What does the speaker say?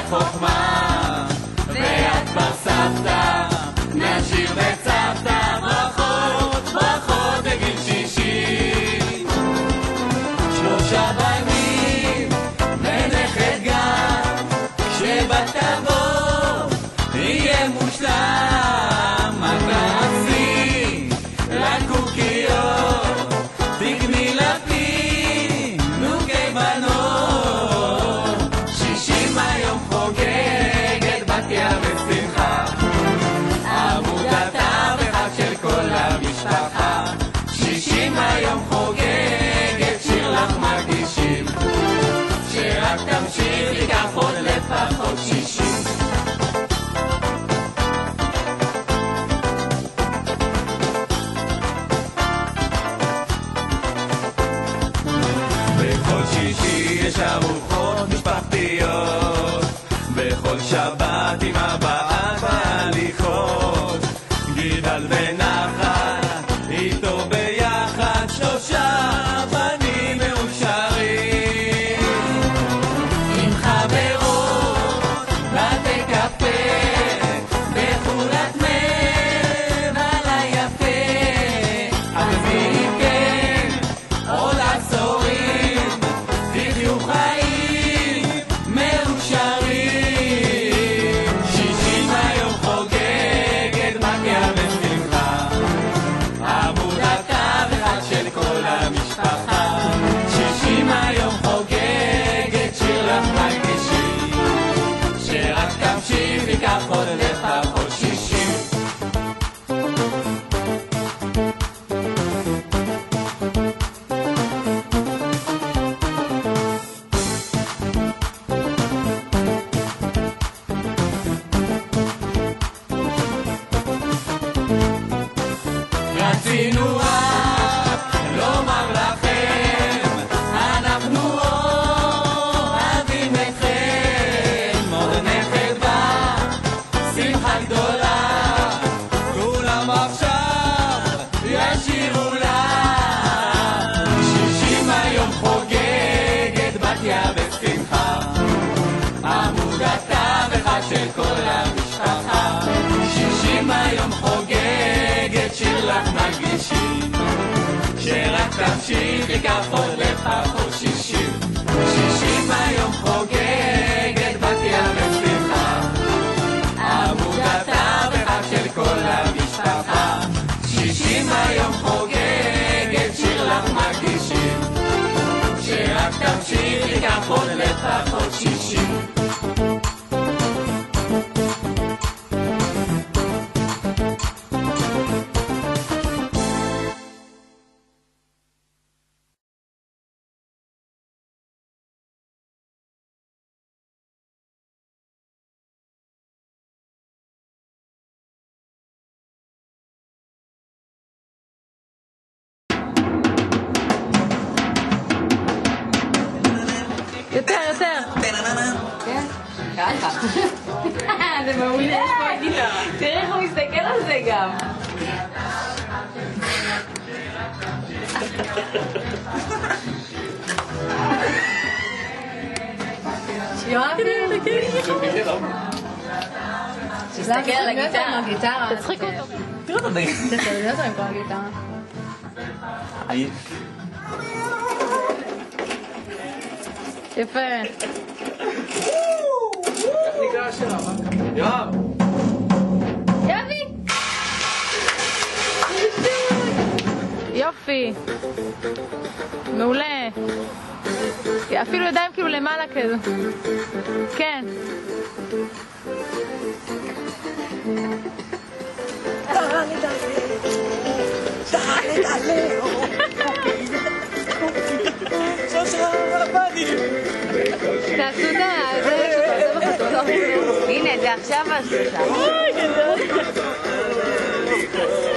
חוכמה, ואת כבר סבתא, נשיר וצוותא, ברכות, ברכות בגיל 60. 3 בנים ונכד גם, כשבת תבוא יהיה מושלם. מה תעשי לקוקיות, תקני לפי נוגי בנות. 60 היום חוגגת בתיה בשמחה, עבודתה וחג של כל המשפחה. 60 היום חוגגת, שיר לך מגישים, שרק תמשיך ייקח עוד לפחות 60. בכל שישי יש ארוחות משפחתיות, בכל שבת עם הבאת והליכות, גידל ונחת איתו ביחד, 3 בנים מאושרים. עם חברות בתי קפה, בחולת מבל היפה, אז אם כן עוד עשורים תחיו חיים מאושרים. 60 היום חוגגת בתיה בשמחה, עבודתה וחג של כל המשפחה. 60 היום חוגגת, שיר לך מגישים, שרק תמשיך ייקח עוד לפחות 60. רצינו רק לומר לכם, אנחנו אוהבים אתכם. עוד נכד בא, שמחה גדולה, כולם עכשיו ישירו לה. 60 היום חוגגת בתיה בשמחה, עמודתה וחג של כל המשפחה. 60 היום חוגגת, שיר לך מגישים, שרק תמשיך ייקח עוד לפחות 60. 60 היום חוגגת בתיה בשמחה, עמודתה וחג של כל המשפחה. 60 היום חוגגת, שיר לך מגישים, שרק תמשיך ייקח עוד לפחות 60. יותר. כן? ככה. זה מעולה. תראה איך הוא מסתכל על זה גם. יואבי, תסתכל על הגיטרה. תצחיק אותו. תראה אותו די. תראה אותו עם כל הגיטרה. יפה. איך נקרא השאלה? יואב! יואבי! יופי. מעולה. אפילו ידיים כאילו למעלה כזה. כן. תעשו הנה, זה עכשיו הסושה.